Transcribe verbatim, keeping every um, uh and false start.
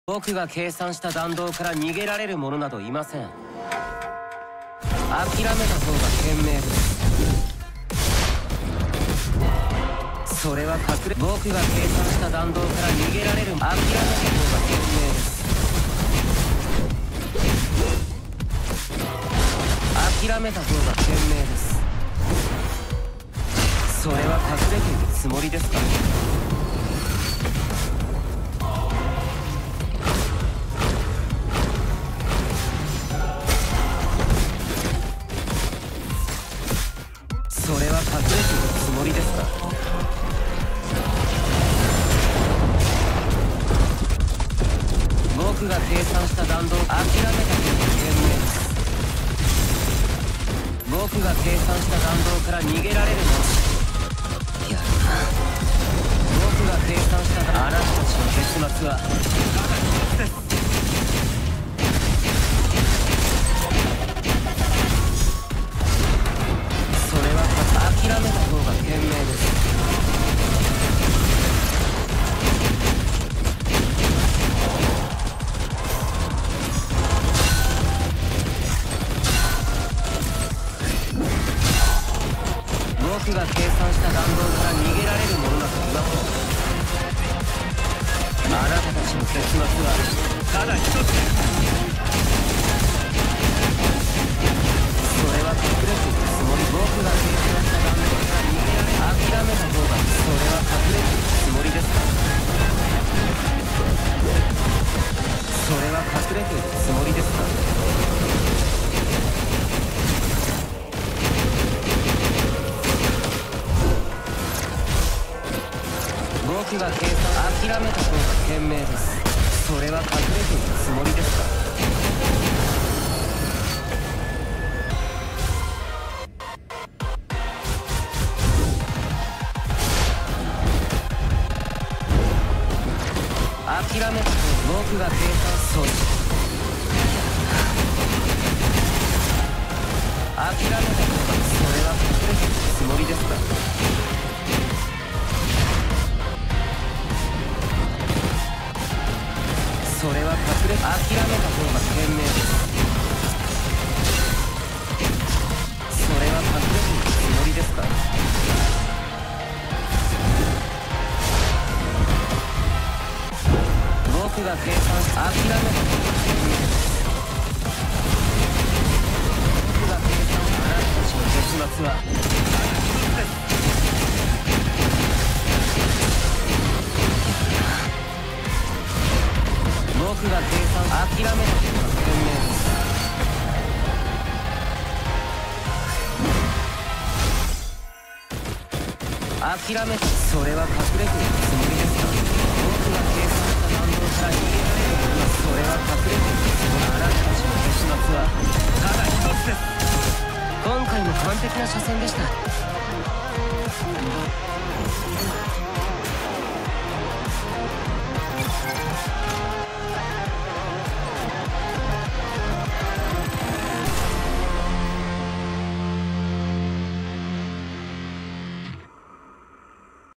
僕が計算した弾道から逃げられる者などいません。諦めた方が賢明です。それは隠れ僕が計算した弾道から逃げられる諦めた方が賢明です。諦めた方が賢明です。それは隠れているつもりですか？それは隠れているつもりですか？僕が計算した弾道諦めた方が賢明です。僕が計算した弾道から逃げられるのやるな。僕が計算したあなたたちの結末はただ一つです。それは諦めた方が賢明です。僕が計算した弾道から逃げられるものなどいません。あなたたちの結末はただ一つです。それは隠れているつもり。僕が計算した弾道から逃げられる諦めた方がそれは隠れているつもりですか？それは隠れているつもりですか？僕が計算諦めた方が賢明です。それは隠れているつもりですか？諦めた方僕が計算そうし諦めた方がそれは隠れているつもりですか？それは隠れ諦めた方が賢明です。それは隠れているつもりですか？僕が計算し諦めた方が賢明です。僕が計算しあなたたちの結末は僕が計算諦めた方が賢明です。諦めたそれは隠れているつもりですか？僕が計算した弾道から逃げられるものはそれは隠れているつもり。あなたたちの結末はただ一つです。今回も完璧な車線でした。